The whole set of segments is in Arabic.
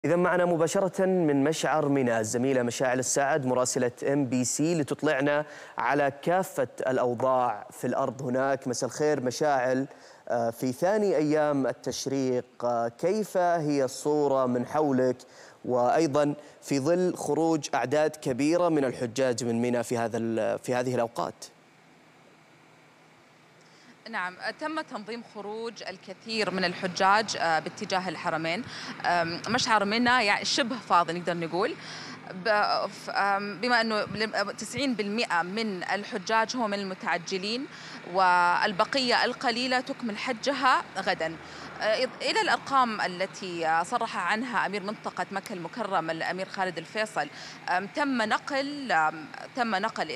إذا معنا مباشرة من مشعر منى الزميلة مشاعل السعد مراسلة MBC لتطلعنا على كافة الأوضاع في الأرض هناك. مساء الخير مشاعل. في ثاني أيام التشريق كيف هي الصورة من حولك، وأيضا في ظل خروج أعداد كبيرة من الحجاج من منى في هذه الأوقات؟ نعم، تم تنظيم خروج الكثير من الحجاج باتجاه الحرمين. مشعر منى يعني شبه فاضي نقدر نقول، بما أنه 90% من الحجاج هم من المتعجلين، والبقية القليلة تكمل حجها غدا. إلى الأرقام التي صرح عنها أمير منطقة مكة المكرمة الأمير خالد الفيصل، تم نقل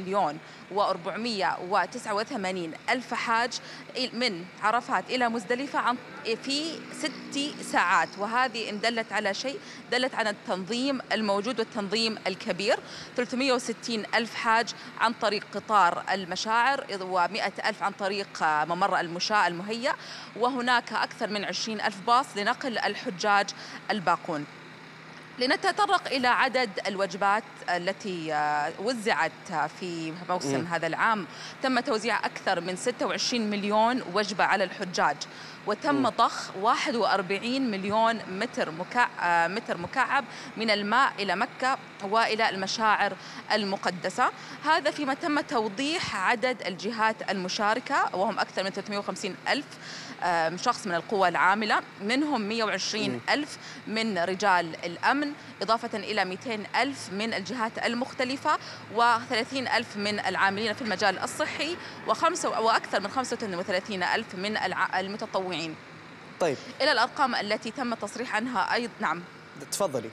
2,489,000 حاج من عرفات إلى مزدلفة في 6 ساعات، وهذه إن دلت على شيء دلت على التنظيم الموجود والتنظيم الكبير. 360,000 حاج عن طريق قطار المشاعر، و100,000 عن طريق ممر المشاة المهيأ، وهناك أكثر من 20,000 باص لنقل الحجاج الباقون. لنتطرق إلى عدد الوجبات التي وزعت في موسم هذا العام. تم توزيع أكثر من 26 مليون وجبة على الحجاج، وتم ضخ 41 مليون متر مكعب من الماء إلى مكة وإلى المشاعر المقدسة. هذا فيما تم توضيح عدد الجهات المشاركة، وهم أكثر من 350 ألف شخص من القوى العاملة، منهم 120 ألف من رجال الأمن، إضافة إلى 200 ألف من الجهات المختلفة، و30 ألف من العاملين في المجال الصحي، وأكثر من 35 ألف من المتطوعين. طيب، إلى الأرقام التي تم التصريح عنها أيضا. نعم تفضلي.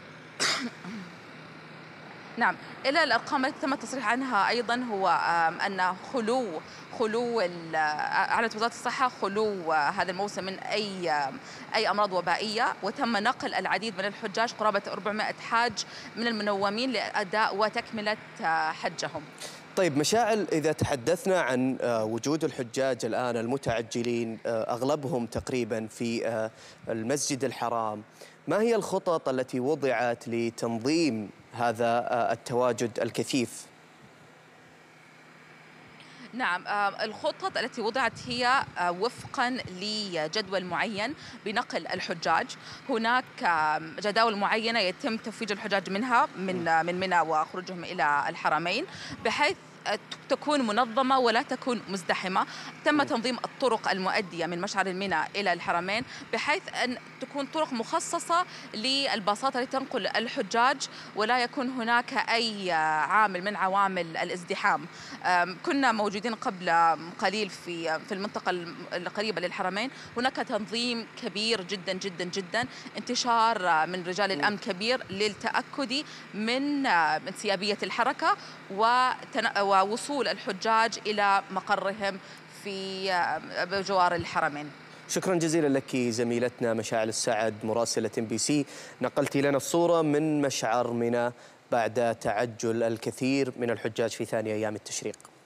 نعم، إلى الأرقام التي تم التصريح عنها أيضا هو أن خلو أعلنت وزارة الصحة خلو هذا الموسم من أي أمراض وبائية، وتم نقل العديد من الحجاج قرابة 400 حاج من المنومين لأداء وتكملة حجهم. طيب مشاعل، إذا تحدثنا عن وجود الحجاج الآن المتعجلين أغلبهم تقريبا في المسجد الحرام، ما هي الخطط التي وضعت لتنظيم هذا التواجد الكثيف؟ نعم، الخطط التي وضعت هي وفقا لجدول معين بنقل الحجاج. هناك جداول معينة يتم تفويج الحجاج منها من منى وخروجهم إلى الحرمين، بحيث تكون منظمة ولا تكون مزدحمة. تم تنظيم الطرق المؤدية من مشعر منى إلى الحرمين بحيث أن تكون طرق مخصصة للباصات التي تنقل الحجاج، ولا يكون هناك أي عامل من عوامل الازدحام. كنا موجودين قبل قليل في المنطقة القريبة للحرمين، هناك تنظيم كبير جدا جدا جدا، انتشار من رجال الأمن كبير للتأكد من سيابية الحركة ووصول الحجاج إلى مقرهم في بجوار الحرمين. شكرا جزيلا لك زميلتنا مشاعل السعد مراسلة MBC، نقلت لنا الصورة من مشعر منى بعد تعجل الكثير من الحجاج في ثاني أيام التشريق.